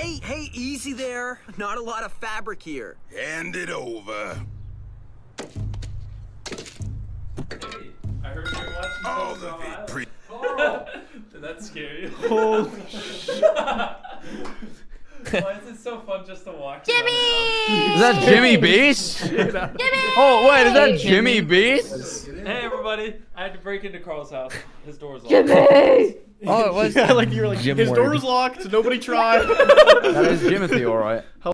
Hey, easy there. Not a lot of fabric here. Hand it over. Hey, I heard you were watching All Karl'S of on it. Island. Did that scare you? Holy Why is it so fun just to watch? Jimmy! Is that Jimmy Beast? Jimmy! Oh wait, is that Jimmy Beast? Hey everybody! I had to break into Karl's house. His door was locked. Jimmy! Oh, it was. Yeah, like you were like, Jim his Ward. door was locked. Nobody tried. That is Jimothy, all right.